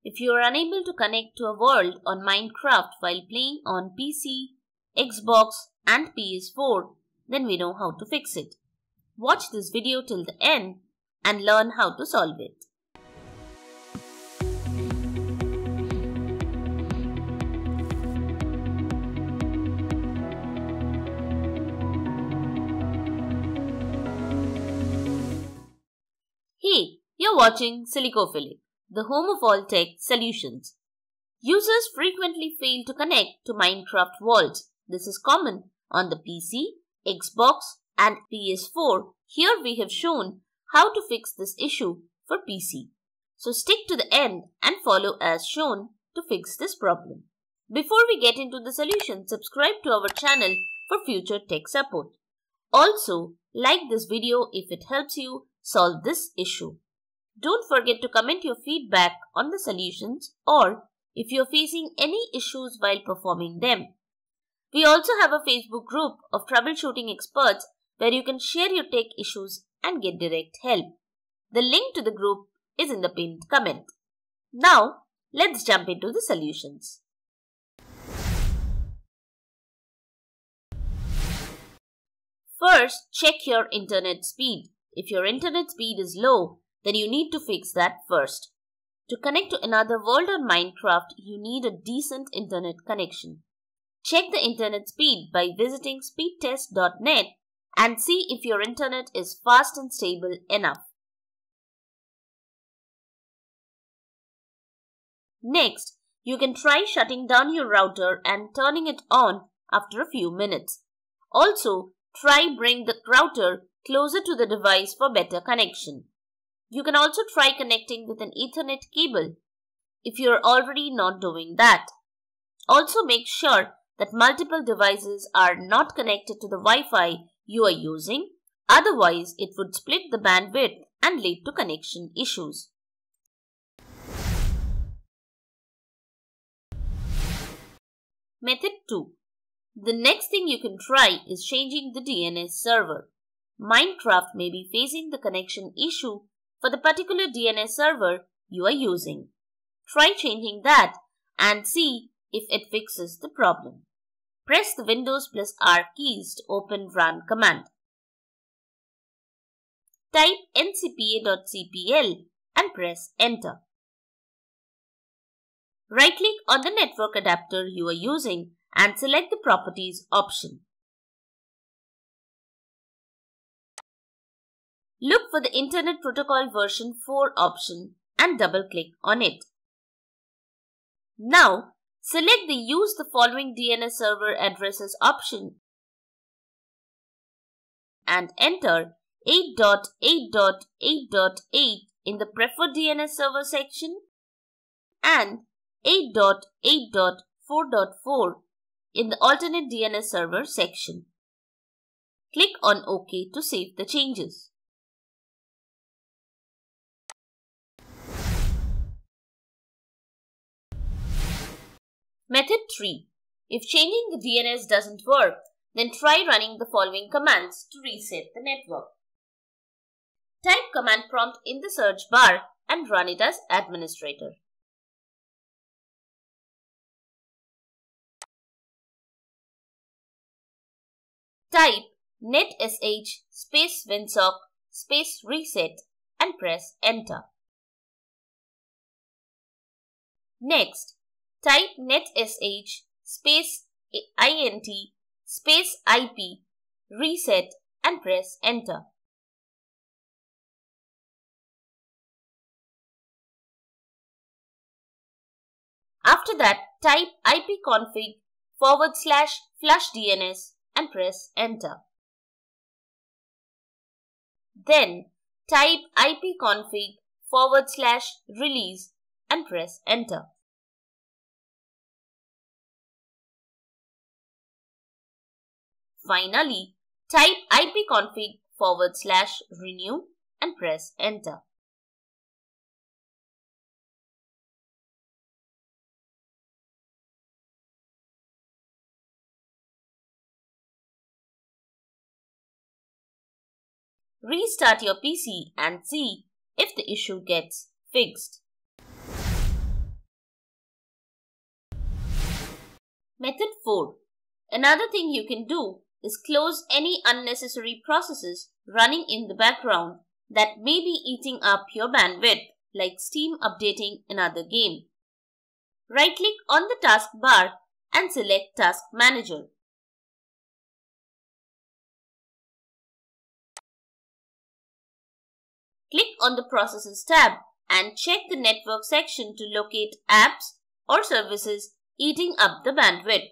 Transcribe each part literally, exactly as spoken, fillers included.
If you are unable to connect to a world on Minecraft while playing on P C, Xbox and P S four, then we know how to fix it. Watch this video till the end and learn how to solve it. Hey, you're watching Silicophilic, the home of all tech solutions. Users frequently fail to connect to Minecraft worlds. This is common on the P C, Xbox and P S four. Here we have shown how to fix this issue for P C. So stick to the end and follow as shown to fix this problem. Before we get into the solution, subscribe to our channel for future tech support. Also, like this video if it helps you solve this issue. Don't forget to comment your feedback on the solutions or if you're facing any issues while performing them. We also have a Facebook group of troubleshooting experts where you can share your tech issues and get direct help. The link to the group is in the pinned comment. Now, let's jump into the solutions. First, check your internet speed. If your internet speed is low, then you need to fix that first. To connect to another world on Minecraft, you need a decent internet connection. Check the internet speed by visiting speed test dot net and see if your internet is fast and stable enough. Next, you can try shutting down your router and turning it on after a few minutes. Also, try bring the router closer to the device for better connection. You can also try connecting with an Ethernet cable if you are already not doing that. Also make sure that multiple devices are not connected to the Wi-Fi you are using, otherwise it would split the bandwidth and lead to connection issues. Method two. The next thing you can try is changing the D N S server. Minecraft may be facing the connection issue for the particular D N S server you are using. Try changing that and see if it fixes the problem. Press the Windows plus R keys to open run command. Type N C P A dot C P L and press enter. Right-click on the network adapter you are using and select the Properties option. Look for the Internet Protocol version four option and double-click on it. Now, select the Use the following D N S server addresses option and enter eight dot eight dot eight dot eight in the Preferred D N S server section and eight dot eight dot four dot four in the Alternate D N S server section. Click on OK to save the changes. Method three. If changing the D N S doesn't work, then try running the following commands to reset the network. Type command prompt in the search bar and run it as administrator. Type netsh space winsock space reset and press enter. Next, type netsh space int space ip reset and press enter. After that, type ipconfig forward slash flush DNS and press enter. Then type ipconfig forward slash release and press enter. Finally, type ipconfig forward slash renew and press enter. Restart your P C and see if the issue gets fixed. Method four. Another thing you can do is close any unnecessary processes running in the background that may be eating up your bandwidth, like Steam updating another game. Right-click on the taskbar and select Task Manager. Click on the Processes tab and check the Network section to locate apps or services eating up the bandwidth.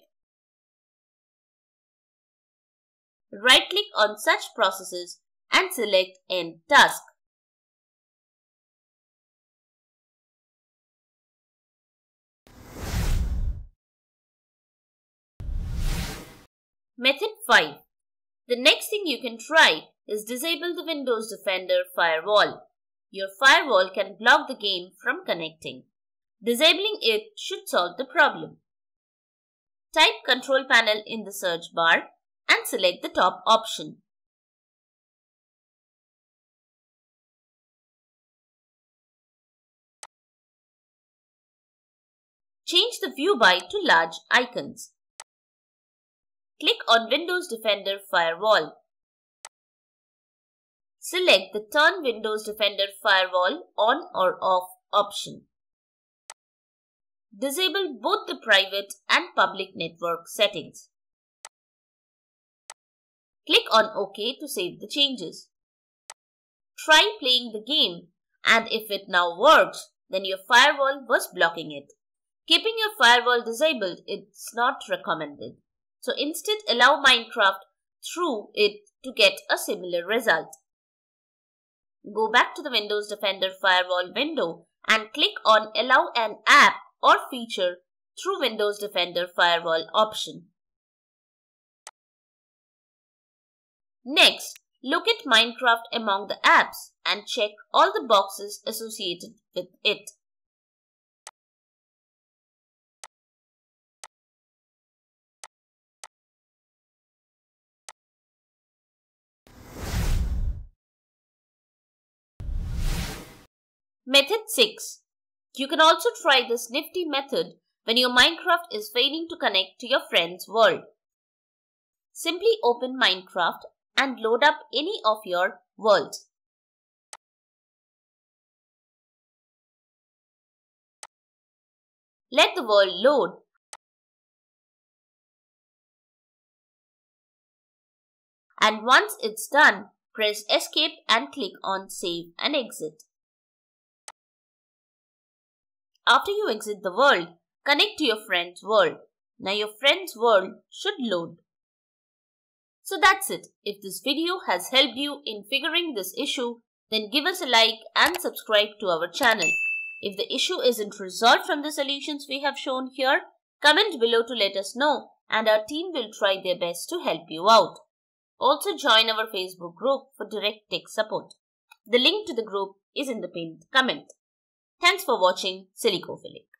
Right-click on such processes and select End Task. Method five. The next thing you can try is disable the Windows Defender Firewall. Your firewall can block the game from connecting. Disabling it should solve the problem. Type Control Panel in the search bar and select the top option. Change the view by to large icons. Click on Windows Defender Firewall. Select the Turn Windows Defender Firewall on or off option. Disable both the private and public network settings. Click on OK to save the changes. Try playing the game, and if it now works, then your firewall was blocking it. Keeping your firewall disabled is not recommended. So instead, allow Minecraft through it to get a similar result. Go back to the Windows Defender Firewall window and click on Allow an app or feature through Windows Defender Firewall option. Next, look at Minecraft among the apps and check all the boxes associated with it. Method six. You can also try this nifty method when your Minecraft is failing to connect to your friend's world. Simply open Minecraft and load up any of your worlds. Let the world load. And once it's done, press Escape and click on Save and Exit. After you exit the world, connect to your friend's world. Now your friend's world should load. So that's it. If this video has helped you in figuring this issue, then give us a like and subscribe to our channel. If the issue isn't resolved from the solutions we have shown here, comment below to let us know and our team will try their best to help you out. Also join our Facebook group for direct tech support. The link to the group is in the pinned comment. Thanks for watching Silicophilic.